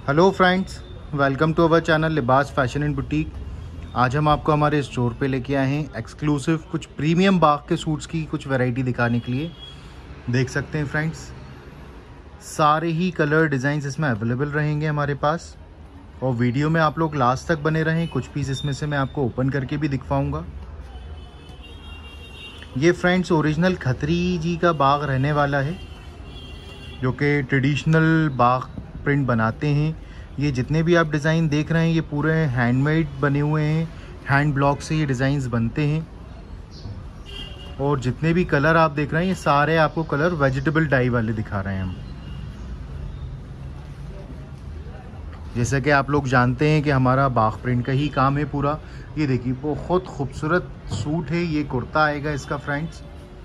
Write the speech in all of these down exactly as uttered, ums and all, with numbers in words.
Hello friends, welcome to our channel Libas fashion and boutique. आज हम आपको हमारे स्टोर पे लेके आए हैं एक्सक्लूसिव कुछ प्रीमियम बाग के सूट्स की कुछ वैरायटी दिखाने के लिए। देख सकते हैं फ्रेंड्स, सारे ही कलर डिज़ाइंस इसमें अवेलेबल रहेंगे हमारे पास। और वीडियो में आप लोग लास्ट तक बने रहें, कुछ पीस इसमें से मैं आपको ओपन करके भी दिखवाऊँगा। ये फ्रेंड्स ओरिजिनल खत्री जी का बाग रहने वाला है, जो कि ट्रेडिशनल बाग प्रिंट बनाते हैं। ये जितने भी आप डिज़ाइन देख रहे हैं ये पूरे हैंडमेड बने हुए हैं, हैंड ब्लॉक से ये डिज़ाइंस बनते हैं। और जितने भी कलर आप देख रहे हैं ये सारे आपको कलर वेजिटेबल डाई वाले दिखा रहे हैं हम। जैसे कि आप लोग जानते हैं कि हमारा बाग प्रिंट का ही काम है पूरा। ये देखिए बहुत खूबसूरत सूट है। ये कुर्ता आएगा इसका फ्रेंड्स,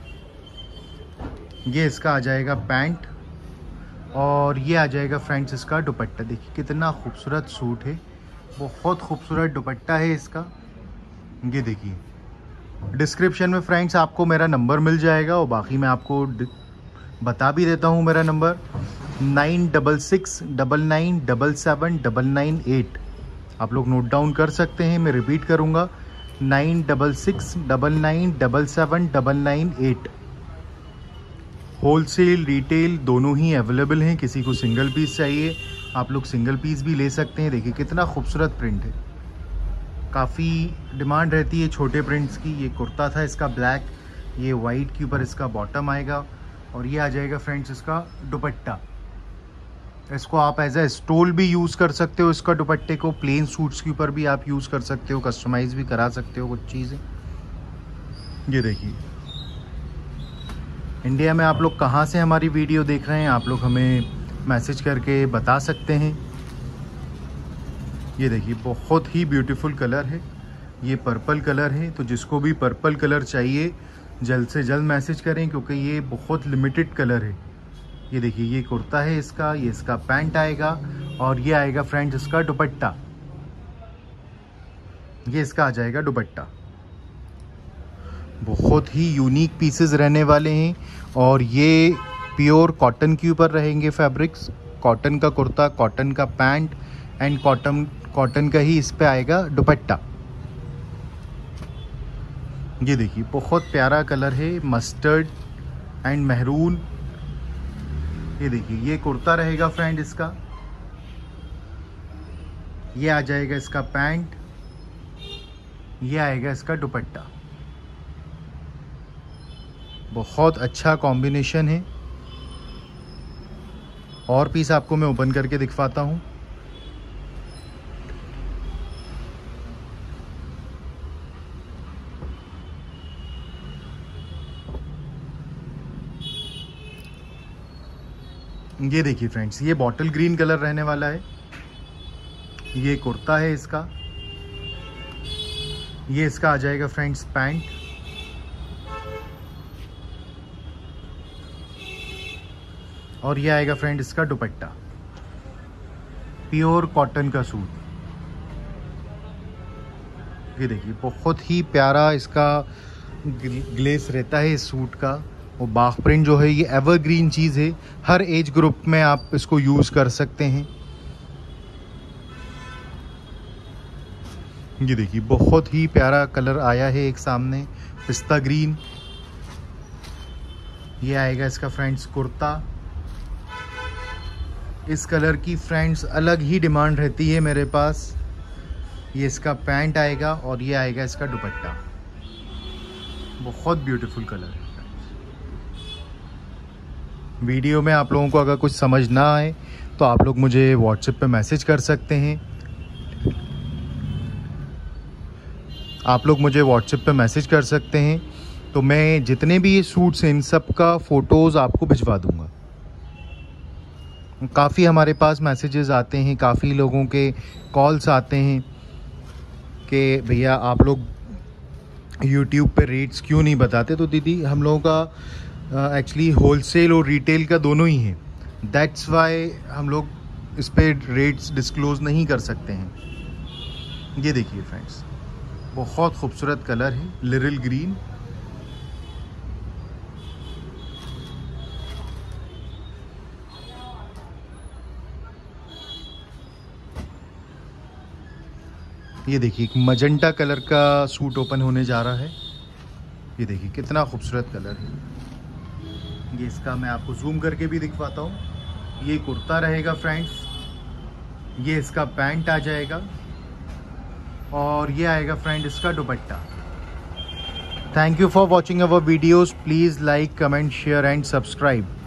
ये इसका आ जाएगा पैंट, और ये आ जाएगा फ्रेंड्स इसका दुपट्टा। देखिए कितना खूबसूरत सूट है, बहुत खूबसूरत दुपट्टा है इसका। ये देखिए डिस्क्रिप्शन में फ्रेंड्स आपको मेरा नंबर मिल जाएगा, और बाकी मैं आपको बता भी देता हूँ मेरा number nine double six double nine double seven double nine eight. आप लोग नोट डाउन कर सकते हैं। मैं रिपीट करूँगा, nine double six double nine double seven double nine eight. Wholesale retail दोनों ही अवेलेबल हैं। किसी को सिंगल पीस चाहिए आप लोग सिंगल पीस भी ले सकते हैं। देखिए कितना खूबसूरत प्रिंट है, काफ़ी डिमांड रहती है छोटे प्रिंट्स की। ये कुर्ता था इसका ब्लैक, ये वाइट के ऊपर इसका बॉटम आएगा, और ये आ जाएगा फ्रेंड्स इसका दुपट्टा। इसको आप एज ए स्टोल भी यूज़ कर सकते हो। इसका दुपट्टे को प्लेन सूट्स के ऊपर भी आप यूज़ कर सकते हो, कस्टमाइज़ भी करा सकते हो कुछ चीज़ें। ये देखिए इंडिया में आप लोग कहाँ से हमारी वीडियो देख रहे हैं आप लोग हमें मैसेज करके बता सकते हैं। ये देखिए बहुत ही ब्यूटीफुल कलर है, ये पर्पल कलर है। तो जिसको भी पर्पल कलर चाहिए जल्द से जल्द मैसेज करें, क्योंकि ये बहुत लिमिटेड कलर है। ये देखिए ये कुर्ता है इसका, ये इसका पैंट आएगा, और ये आएगा फ्रेंड्स इसका दुपट्टा। ये इसका आ जाएगा दुपट्टा। बहुत ही यूनिक पीसेस रहने वाले हैं, और ये प्योर कॉटन के ऊपर रहेंगे फैब्रिक्स। कॉटन का कुर्ता, कॉटन का पैंट एंड कॉटन कॉटन का ही इस पे आएगा दुपट्टा। ये देखिए बहुत प्यारा कलर है, मस्टर्ड एंड महरून। ये देखिए ये कुर्ता रहेगा फ्रेंड इसका, ये आ जाएगा इसका पैंट, ये आएगा इसका दुपट्टा। बहुत अच्छा कॉम्बिनेशन है। और पीस आपको मैं ओपन करके दिखवाता हूँ। ये देखिए फ्रेंड्स, ये बॉटल ग्रीन कलर रहने वाला है। ये कुर्ता है इसका, ये इसका आ जाएगा फ्रेंड्स पैंट, और ये आएगा फ्रेंड इसका दुपट्टा। प्योर कॉटन का सूट। ये देखिए बहुत ही प्यारा इसका ग्लेस रहता है इस सूट का। और बाग प्रिंट जो है ये एवरग्रीन चीज़ है, हर एज ग्रुप में आप इसको यूज़ कर सकते हैं। ये देखिए बहुत ही प्यारा कलर आया है एक सामने, पिस्ता ग्रीन। ये आएगा इसका फ्रेंड्स कुर्ता। इस कलर की फ्रेंड्स अलग ही डिमांड रहती है मेरे पास। ये इसका पैंट आएगा, और ये आएगा इसका दुपट्टा। बहुत ब्यूटीफुल कलर है। वीडियो में आप लोगों को अगर कुछ समझ ना आए तो आप लोग मुझे व्हाट्सएप पे मैसेज कर सकते हैं। आप लोग मुझे व्हाट्सएप पे मैसेज कर सकते हैं, तो मैं जितने भी ये सूट्स हैं इन सब का फ़ोटोज़ आपको भिजवा दूंगा। काफ़ी हमारे पास मैसेजेस आते हैं, काफ़ी लोगों के कॉल्स आते हैं कि भैया आप लोग यूट्यूब पे रेट्स क्यों नहीं बताते। तो दीदी हम लोगों का एक्चुअली होलसेल और रिटेल का दोनों ही है, दैट्स वाई हम लोग इस पे रेट्स डिस्क्लोज़ नहीं कर सकते हैं। ये देखिए फ्रेंड्स बहुत खूबसूरत कलर है, लिरिल ग्रीन। ये देखिए एक मजेंटा कलर का सूट ओपन होने जा रहा है। ये देखिए कितना खूबसूरत कलर है। ये इसका मैं आपको जूम करके भी दिखवाता हूँ। ये कुर्ता रहेगा फ्रेंड्स, ये इसका पैंट आ जाएगा और ये आएगा फ्रेंड इसका dupatta. Thank you for watching our videos. Please like, comment, share and subscribe.